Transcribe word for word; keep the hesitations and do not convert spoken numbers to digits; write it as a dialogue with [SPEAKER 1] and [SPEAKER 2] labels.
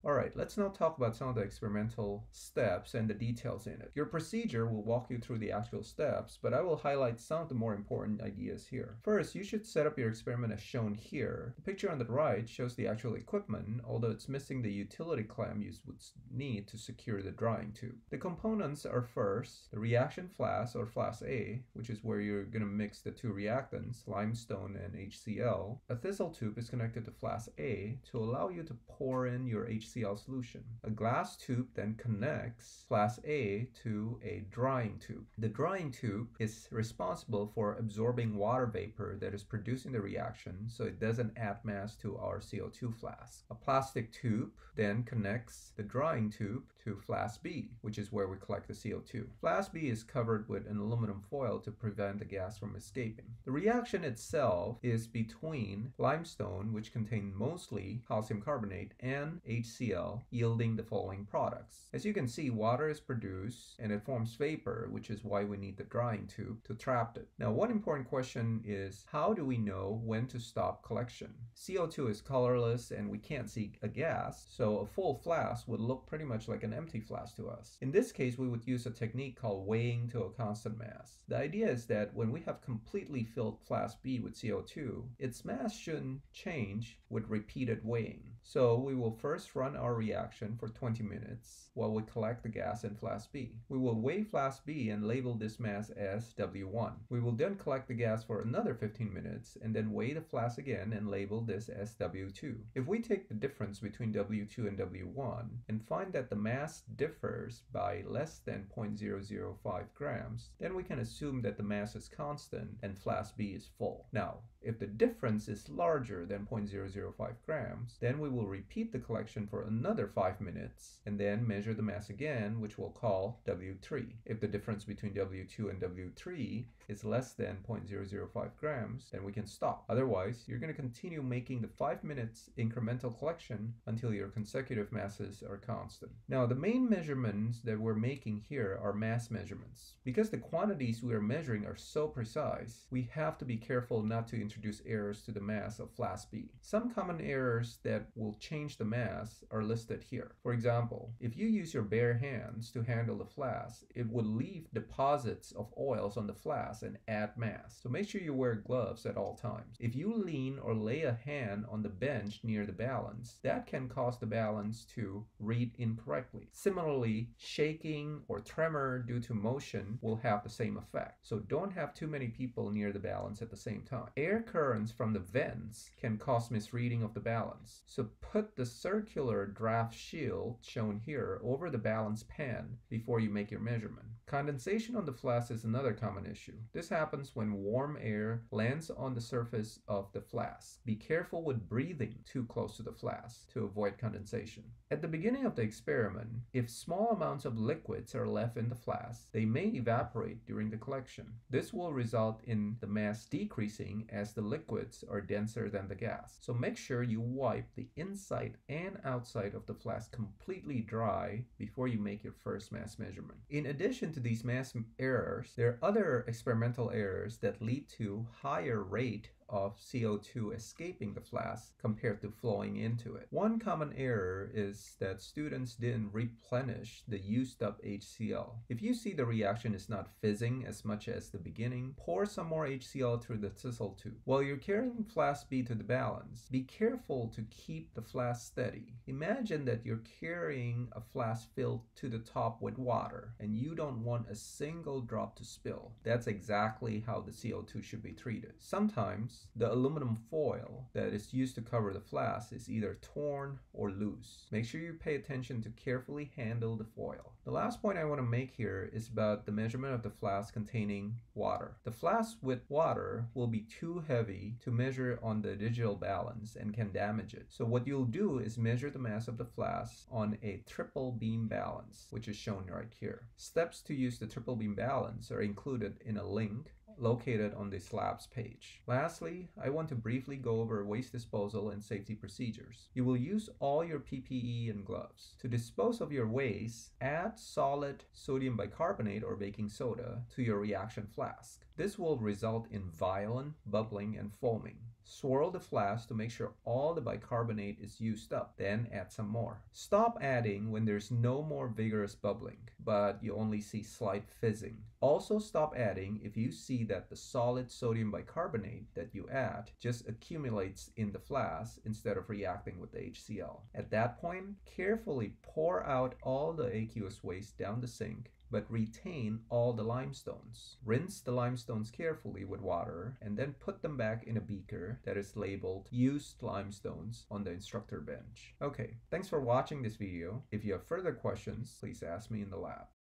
[SPEAKER 1] Alright, let's now talk about some of the experimental steps and the details in it. Your procedure will walk you through the actual steps, but I will highlight some of the more important ideas here. First, you should set up your experiment as shown here. The picture on the right shows the actual equipment, although it's missing the utility clamp you would need to secure the drying tube. The components are first, the reaction flask or flask A, which is where you're going to mix the two reactants, limestone and H C l. A thistle tube is connected to flask A to allow you to pour in your H C l solution. A glass tube then connects flask A to a drying tube. The drying tube is responsible for absorbing water vapor that is produced in the reaction, so it doesn't add mass to our C O two flask. A plastic tube then connects the drying tube to flask B, which is where we collect the C O two. Flask B is covered with an aluminum foil to prevent the gas from escaping. The reaction itself is between limestone, which contains mostly calcium carbonate, and H C l, yielding the following products. As you can see, water is produced and it forms vapor, which is why we need the drying tube to trap it. Now, one important question is, how do we know when to stop collection? C O two is colorless and we can't see a gas, so a full flask would look pretty much like an empty flask to us. In this case, we would use a technique called weighing to a constant mass. The idea is that when we have completely filled flask B with C O two, its mass shouldn't change with repeated weighing. So we will first run our reaction for twenty minutes while we collect the gas in flask B. We will weigh flask B and label this mass as W one. We will then collect the gas for another fifteen minutes and then weigh the flask again and label this as W two. If we take the difference between W two and W one and find that the mass differs by less than zero point zero zero five grams, then we can assume that the mass is constant and flask B is full. Now, if the difference is larger than zero point zero zero five grams, then we will repeat the collection for another five minutes and then measure the mass again, which we'll call W three. If the difference between W two and W three is less than zero point zero zero five grams, then we can stop. Otherwise, you're going to continue making the five minutes incremental collection until your consecutive masses are constant. Now, the main measurements that we're making here are mass measurements. Because the quantities we are measuring are so precise, we have to be careful not to introduce errors to the mass of flask B. Some common errors that will change the mass are listed here. For example, if you use your bare hands to handle the flask, it will leave deposits of oils on the flask and add mass. So make sure you wear gloves at all times. If you lean or lay a hand on the bench near the balance, that can cause the balance to read incorrectly. Similarly, shaking or tremor due to motion will have the same effect. So don't have too many people near the balance at the same time. Air currents from the vents can cause misreading of the balance. So put the circular draft shield shown here over the balance pan before you make your measurement. Condensation on the flask is another common issue. This happens when warm air lands on the surface of the flask. Be careful with breathing too close to the flask to avoid condensation. At the beginning of the experiment, if small amounts of liquids are left in the flask, they may evaporate during the collection. This will result in the mass decreasing as the liquids are denser than the gas. So make sure you wipe the inside and outside of the flask completely dry before you make your first mass measurement. In addition to these mass errors, there are other experimental errors that lead to higher rate of C O two escaping the flask compared to flowing into it. One common error is that students didn't replenish the used up H C l. If you see the reaction is not fizzing as much as the beginning, pour some more H C l through the thistle tube. While you're carrying flask B to the balance, be careful to keep the flask steady. Imagine that you're carrying a flask filled to the top with water and you don't want a single drop to spill. That's exactly how the C O two should be treated. Sometimes the aluminum foil that is used to cover the flask is either torn or loose. Make sure you pay attention to carefully handle the foil. The last point I want to make here is about the measurement of the flask containing water. The flask with water will be too heavy to measure on the digital balance and can damage it. So what you'll do is measure the mass of the flask on a triple beam balance, which is shown right here. Steps to use the triple beam balance are included in a link located on the slabs page. Lastly, I want to briefly go over waste disposal and safety procedures. You will use all your P P E and gloves. To dispose of your waste, add solid sodium bicarbonate or baking soda to your reaction flask. This will result in violent bubbling and foaming. Swirl the flask to make sure all the bicarbonate is used up, then add some more. Stop adding when there's no more vigorous bubbling, but you only see slight fizzing. Also stop adding if you see that the solid sodium bicarbonate that you add just accumulates in the flask instead of reacting with the H C l. At that point, carefully pour out all the aqueous waste down the sink, but retain all the limestones. Rinse the limestones carefully with water and then put them back in a beaker that is labeled used limestones on the instructor bench. Okay, thanks for watching this video. If you have further questions, please ask me in the lab.